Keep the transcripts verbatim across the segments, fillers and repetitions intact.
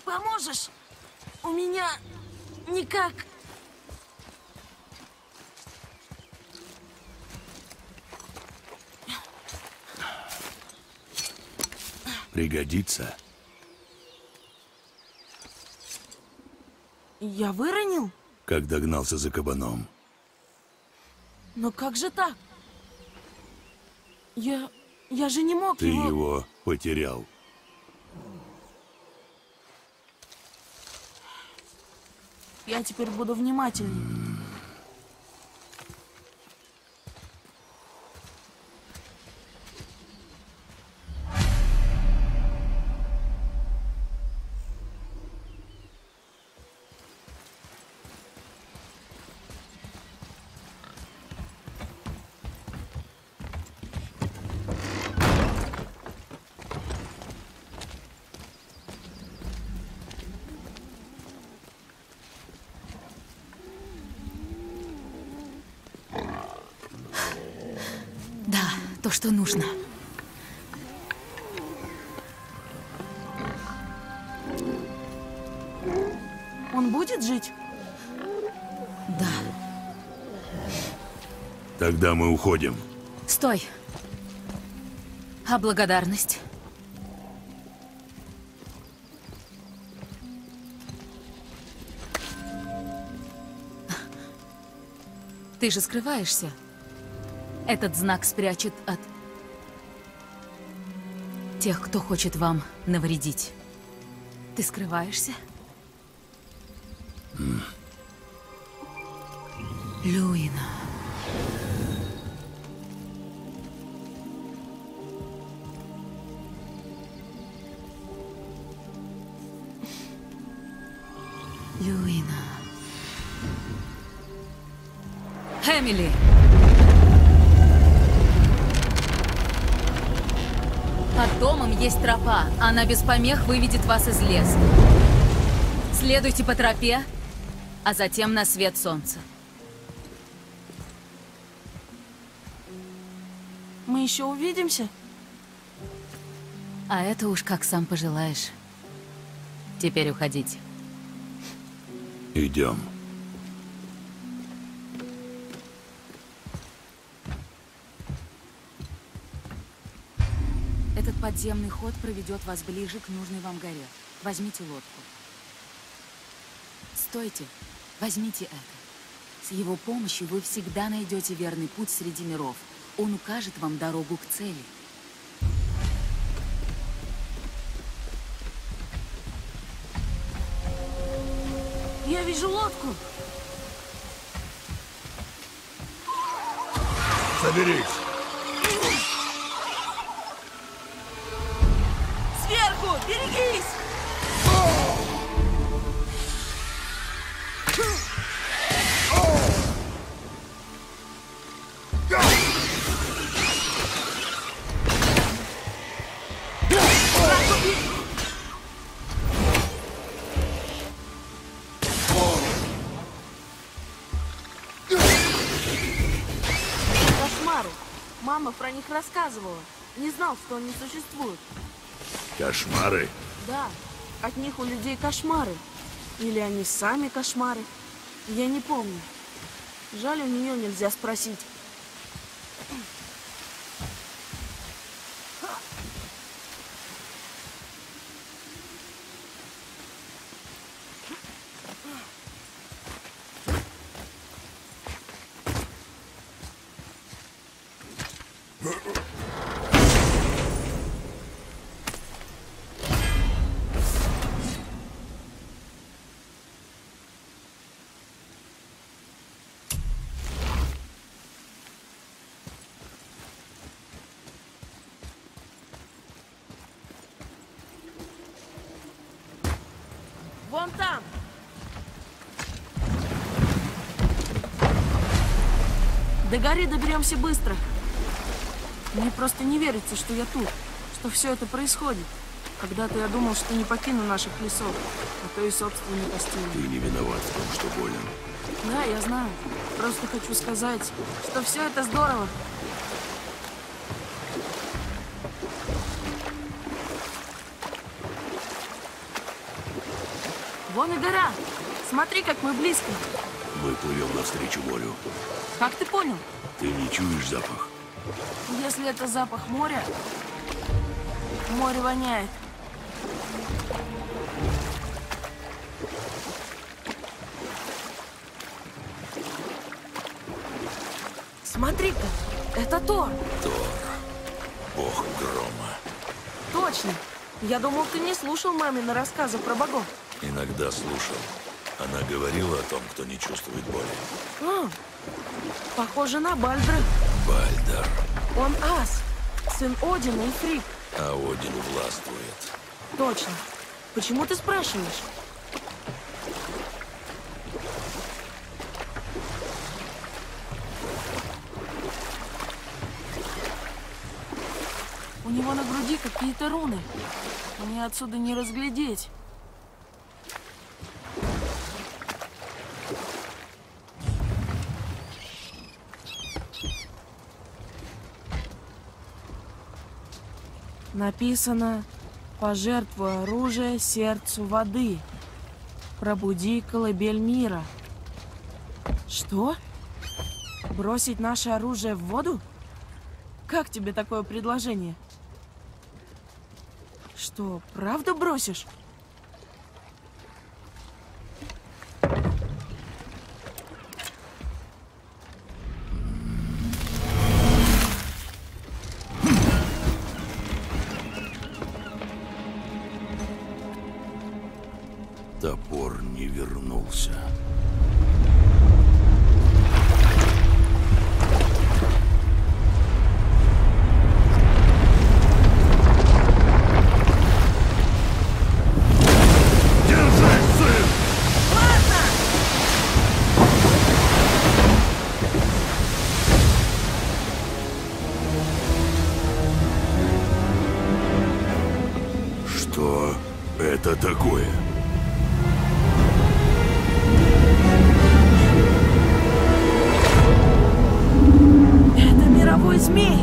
поможешь? У меня никак... Пригодится. Я выронил? Когда гнался за кабаном. Но как же так? Я... я же не мог Ты его... его потерял. Я теперь буду внимательнее. То, что нужно. Он будет жить? Да. Тогда мы уходим. Стой. А благодарность? Ты же скрываешься. Этот знак спрячет от тех, кто хочет вам навредить. Ты скрываешься? Mm. Люина. Люина. Эмили! Под домом есть тропа. Она без помех выведет вас из леса. Следуйте по тропе, а затем на свет солнца. Мы еще увидимся? А это уж как сам пожелаешь. Теперь уходите. Идем. Этот подземный ход проведет вас ближе к нужной вам горе. Возьмите лодку. Стойте, возьмите это. С его помощью вы всегда найдете верный путь среди миров. Он укажет вам дорогу к цели. Я вижу лодку. Соберись. Сверху! Берегись! Кошмары. Мама про них рассказывала. Не знал, что они существуют. Кошмары? Да, от них у людей кошмары. Или они сами кошмары. Я не помню. Жаль, у нее нельзя спросить. Вон там! До горы доберемся быстро. Мне просто не верится, что я тут, что все это происходит. Когда-то я думал, что не покину наших лесов, а то и собственной постели. Ты не виноват в том, что болен. Да, я знаю. Просто хочу сказать, что все это здорово. Вон и гора. Смотри, как мы близко. Мы плывем навстречу морю. Как ты понял? Ты не чуешь запах? Если это запах моря, море воняет. Смотри-ка, это Тор. Тор. Бог грома. Точно. Я думал, ты не слушал мамины рассказы про богов. Иногда слушал. Она говорила о том, кто не чувствует боли. А, похоже на Бальдра. Бальдар. Он ас, сын Одина и Фригg. А Один властвует. Точно. Почему ты спрашиваешь? У него на груди какие-то руны. Мне отсюда не разглядеть. Написано: «Пожертвуй оружие сердцу воды. Пробуди колыбель мира». Что? Бросить наше оружие в воду? Как тебе такое предложение? Что, правда бросишь? Топор не вернулся. Что это такое? Это мировой змей!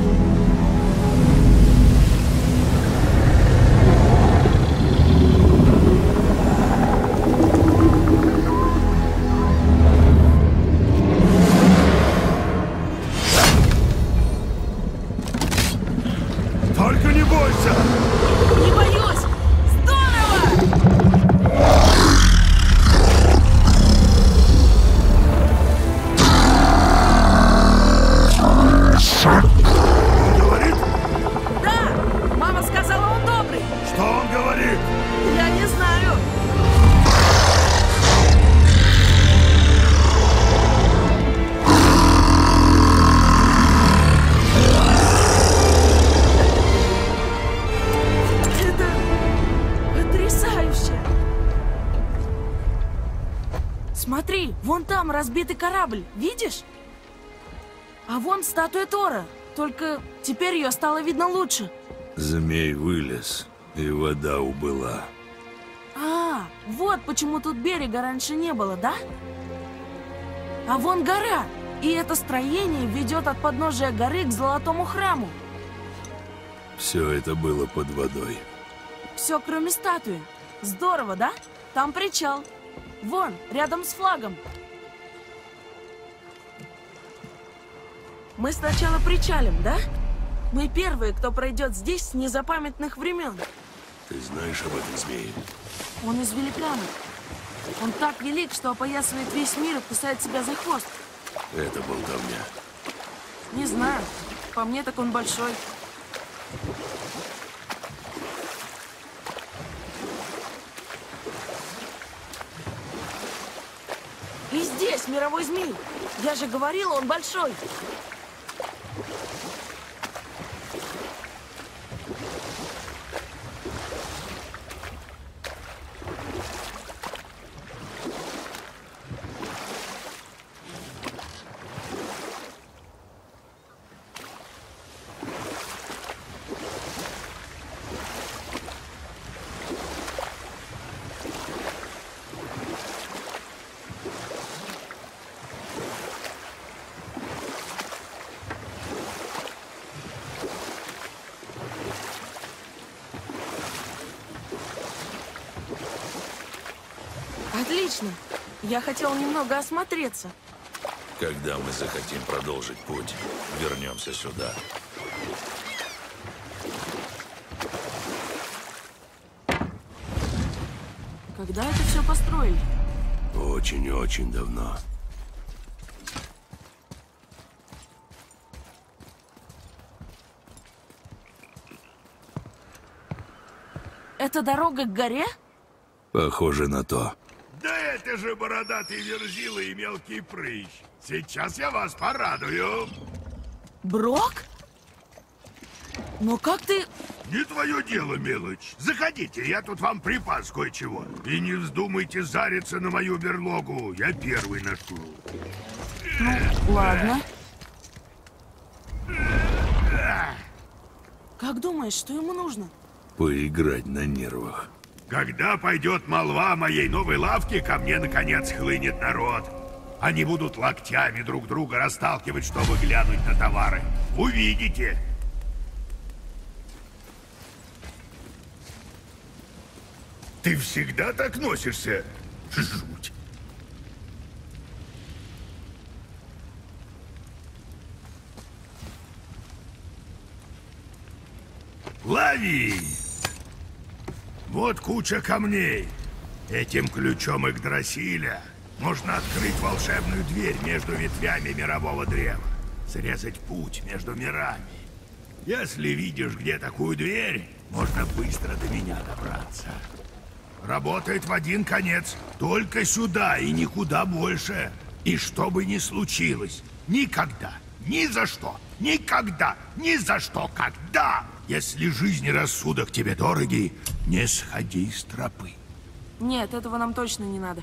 Только не бойся! Не боюсь! Здорово! Он говорит? Да! Мама сказала, он добрый! Что он говорит? Я не знаю! Это потрясающе! Смотри, вон там разбитый корабль, видишь? А вон статуя Тора, только теперь ее стало видно лучше. Змей вылез, и вода убыла. А, вот почему тут берега раньше не было, да? А вон гора, и это строение ведет от подножия горы к Золотому храму. Все это было под водой. Все, кроме статуи. Здорово, да? Там причал. Вон, рядом с флагом. Мы сначала причалим, да? Мы первые, кто пройдет здесь с незапамятных времен. Ты знаешь об этом змее? Он из великанов. Он так велик, что опоясывает весь мир и кусает себя за хвост. Это болтовня. Не знаю. По мне, так он большой. И здесь мировой змей. Я же говорила, он большой. отлично. Я хотел немного осмотреться. Когда мы захотим продолжить путь, вернемся сюда. Когда это все построили? Очень и очень давно. Это дорога к горе? Похоже на то. Да это же бородатый верзила и мелкий прыщ. Сейчас я вас порадую. Брок? Но как ты... Не твое дело, мелочь. Заходите, я тут вам припас кое-чего. И не вздумайте зариться на мою берлогу. Я первый нашел. Ну, ладно. Как думаешь, что ему нужно? Поиграть на нервах. Когда пойдет молва о моей новой лавке, ко мне наконец хлынет народ. Они будут локтями друг друга расталкивать, чтобы глянуть на товары. Увидите. Ты всегда так носишься? Жуть. Лови! Вот куча камней. Этим ключом Игдрасиля можно открыть волшебную дверь между ветвями мирового древа. Срезать путь между мирами. Если видишь, где такую дверь, можно быстро до меня добраться. Работает в один конец. Только сюда и никуда больше. И что бы ни случилось, никогда, ни за что, никогда, ни за что, когда, если жизнь и рассудок тебе дороги, не сходи с тропы. Нет, этого нам точно не надо.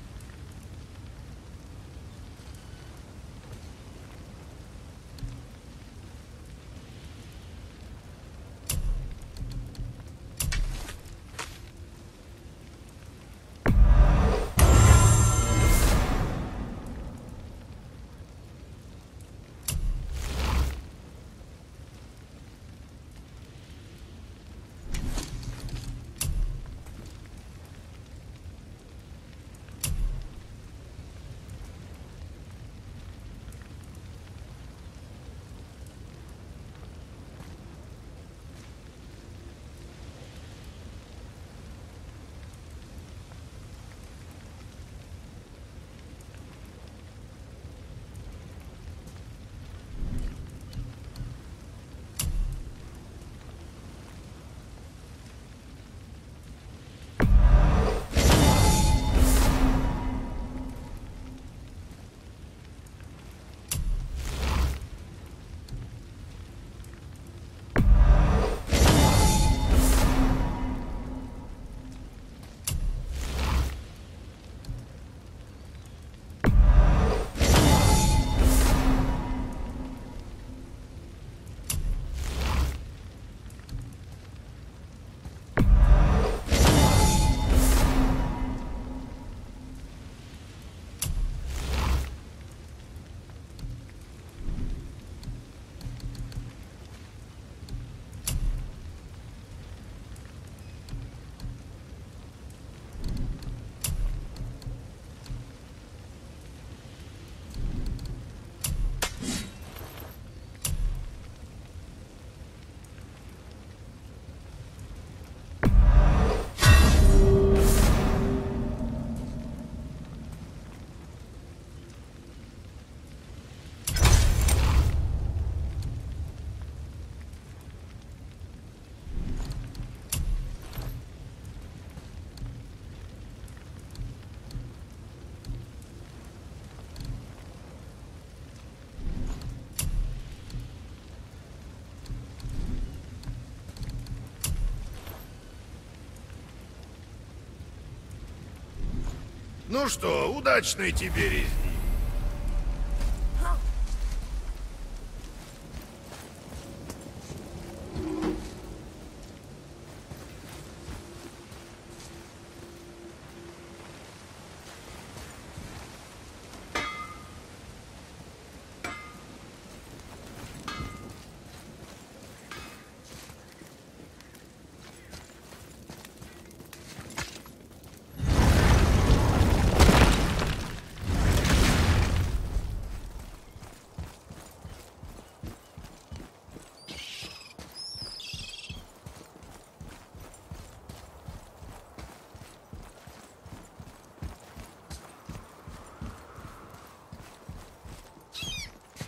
Ну что, удачной тебе резни.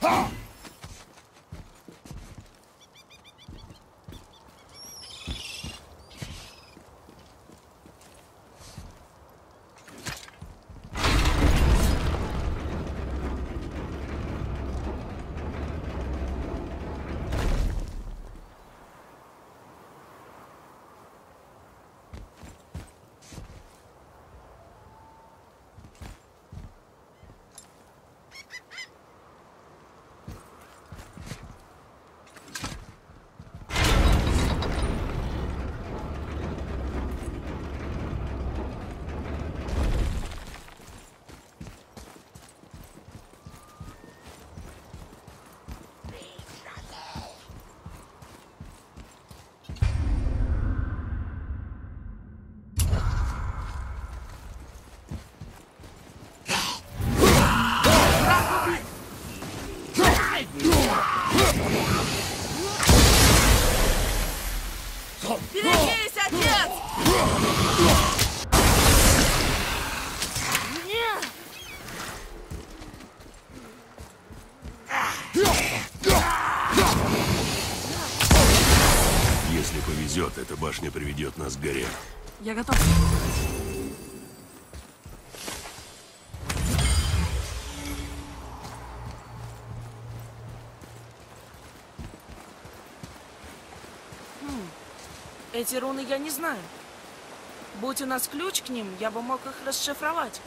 Берегись, отец! Нет! Если повезет, эта башня приведет нас к горе. Я готов. Хм. Эти руны я не знаю. Будь у нас ключ к ним, я бы мог их расшифровать.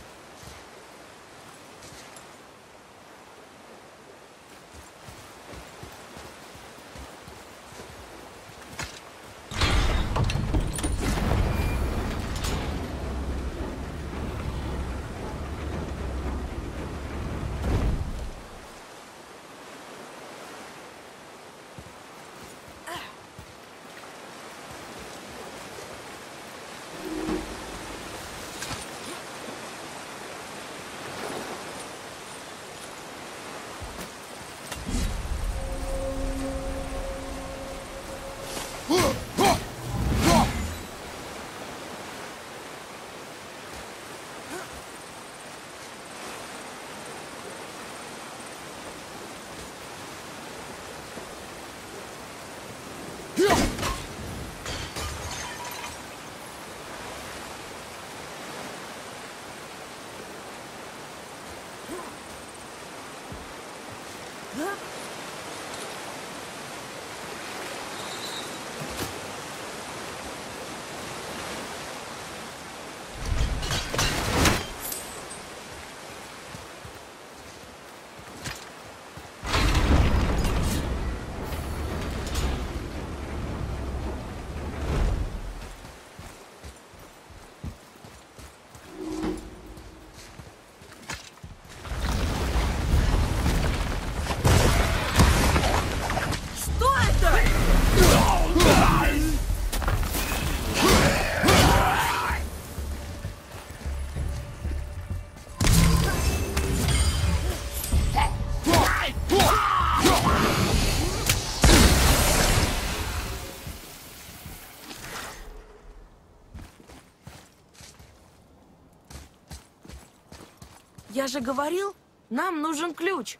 Я же говорил, нам нужен ключ.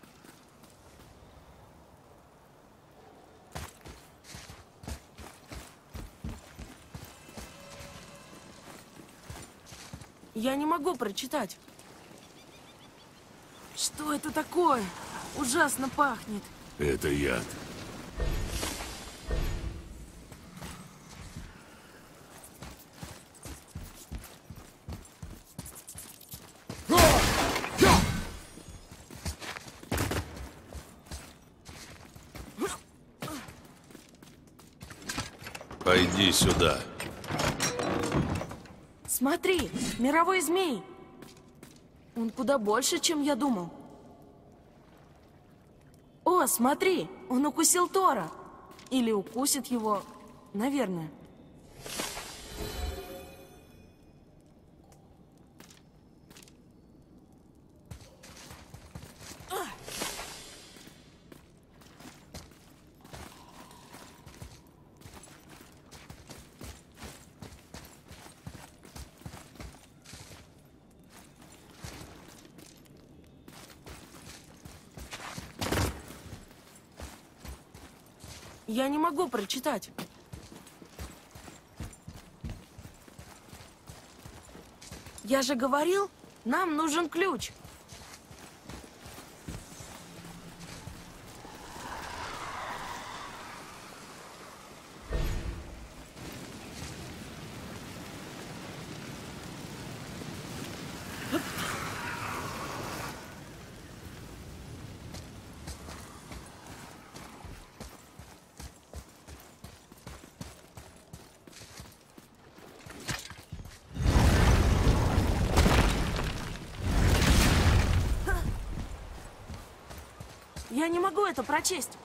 Я не могу прочитать. Что это такое? Ужасно пахнет. Это яд. Пойди сюда. Смотри, мировой змей. Он куда больше, чем я думал. О, смотри, он укусил Тора. Или укусит его, наверное. Я не могу прочитать. Я же говорил, нам нужен ключ. Я не могу это прочесть.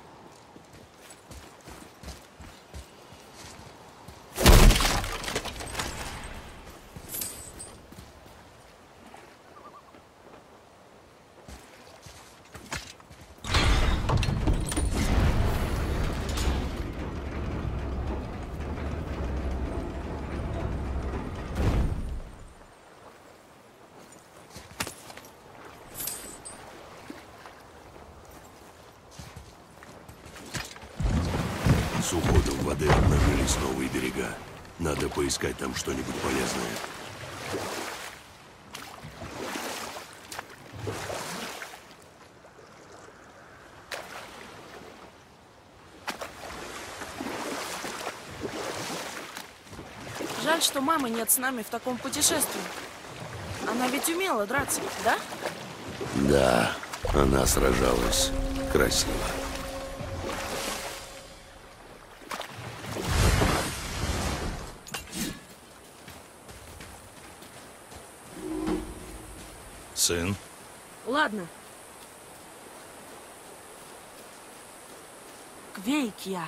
С уходом воды обнажились новые берега. Надо поискать там что-нибудь полезное. Жаль, что мамы нет с нами в таком путешествии. Она ведь умела драться, да? Да, она сражалась красиво. Сын, Ладно. Квейкья.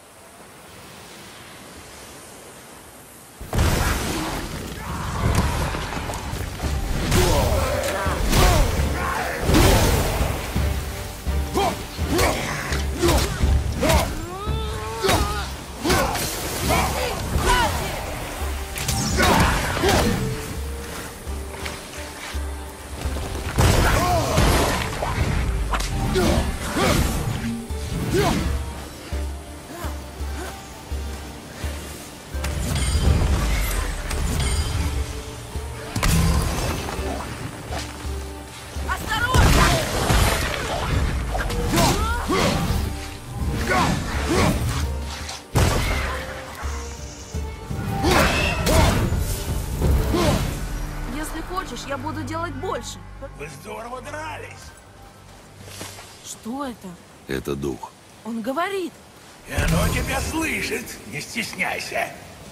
Если хочешь, я буду делать больше. Вы здорово дрались. Что это? Это дух. Он говорит. И оно тебя слышит. Не стесняйся.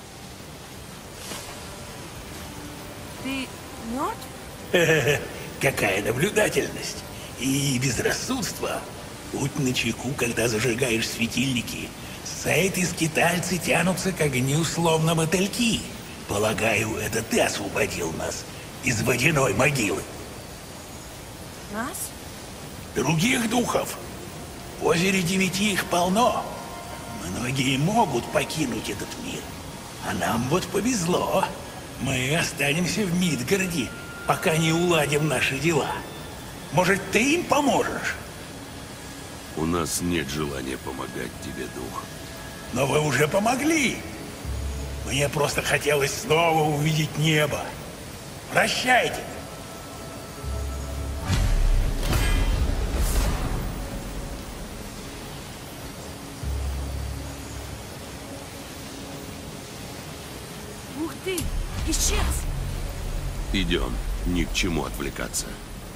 Ты мертв? Какая наблюдательность и безрассудство. Будь начеку, когда зажигаешь светильники. Сейд и скитальцы тянутся к огню, словно мотыльки. Полагаю, это ты освободил нас из водяной могилы. Нас? Других духов. В озере девяти их полно. Многие могут покинуть этот мир. А нам вот повезло. Мы останемся в Мидгарде, пока не уладим наши дела. Может, ты им поможешь? У нас нет желания помогать тебе, дух. Но вы уже помогли. Мне просто хотелось снова увидеть небо. Прощайте. Ух ты! Исчез! Идем. Ни к чему отвлекаться.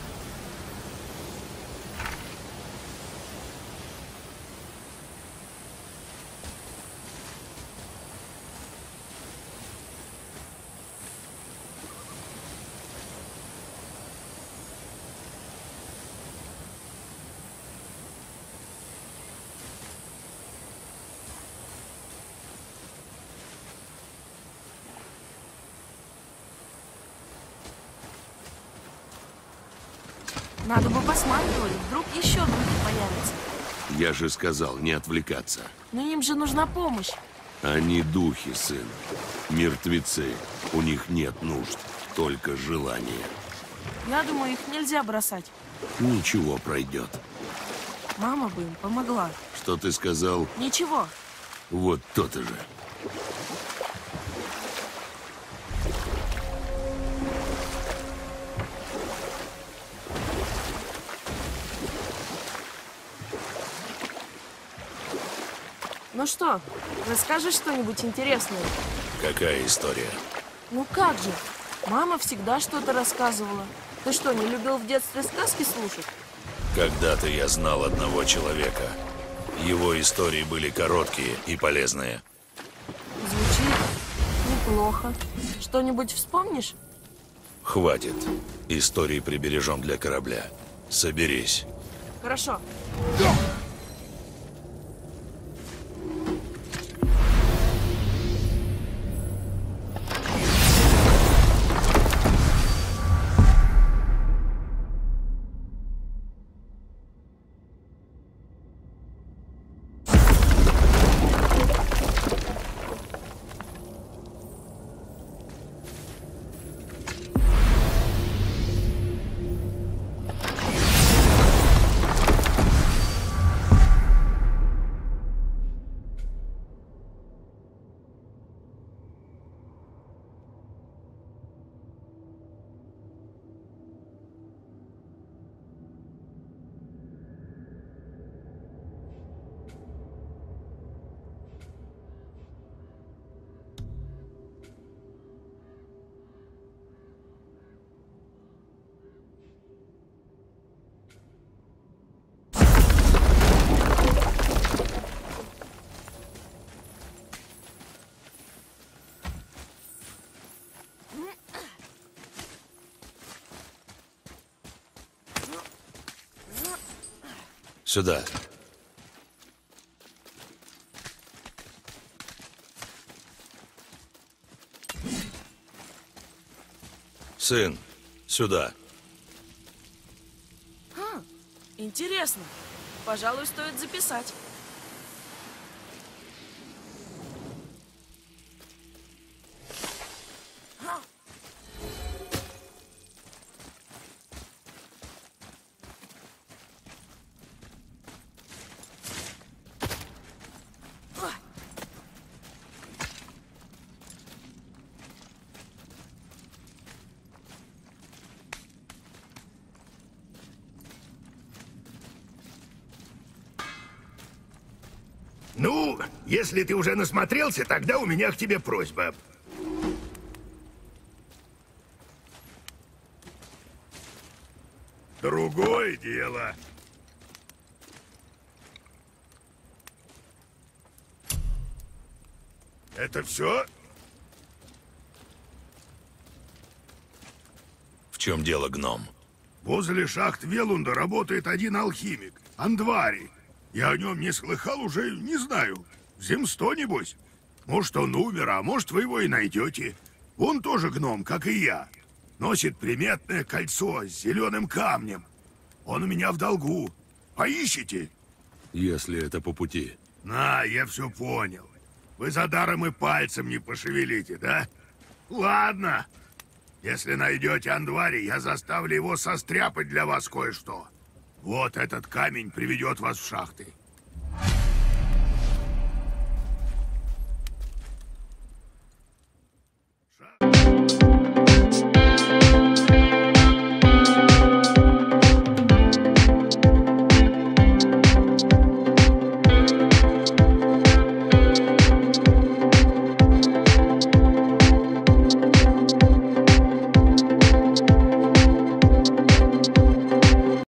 Надо бы посматривать, вдруг еще духи появятся. Я же сказал, не отвлекаться. Но им же нужна помощь. Они духи, сын. Мертвецы. У них нет нужд, только желание. Я думаю, их нельзя бросать. Ничего пройдет. Мама бы им помогла, Что ты сказал? Ничего. Вот то-то же. Ну что, расскажешь что-нибудь интересное? Какая история? Ну как же? Мама всегда что-то рассказывала. Ты что, не любил в детстве сказки слушать? Когда-то я знал одного человека. Его истории были короткие и полезные. Звучит неплохо. Что-нибудь вспомнишь? Хватит. Истории прибережем для корабля. Соберись. Хорошо. Сюда. Сын, сюда. Хм, интересно. Пожалуй, стоит записать. Ну, если ты уже насмотрелся, тогда у меня к тебе просьба. Другое дело. Это все? В чем дело, гном? Возле шахт Велунда работает один алхимик, Андвари. Я о нем не слыхал уже, не знаю. Земсто, небось. Может, он умер, а может, вы его и найдете. Он тоже гном, как и я. Носит приметное кольцо с зеленым камнем. Он у меня в долгу. Поищите? Если это по пути. На, я все понял. Вы за даром и пальцем не пошевелите, да? Ладно. Если найдете Андвари, я заставлю его состряпать для вас кое-что. Вот этот камень приведет вас в шахты.